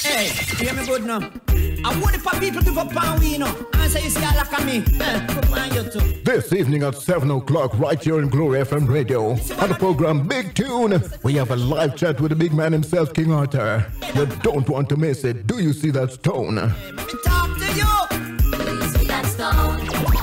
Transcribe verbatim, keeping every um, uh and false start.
Hey, hear me good now. I want it for people to go pound we, you know. And say you see I like me. Eh, come on, you too. This evening at seven o'clock right here in Glory F M Radio. On the program Big Tune, we have a live chat with the big man himself, King Arthur. You don't want to miss it. Do you see that stone? Hey, let me talk to you. Do you see that stone?